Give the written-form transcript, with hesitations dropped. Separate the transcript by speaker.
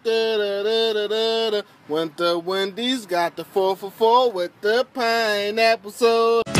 Speaker 1: When the Wendy's got the 4 for 4 with the pineapple soda.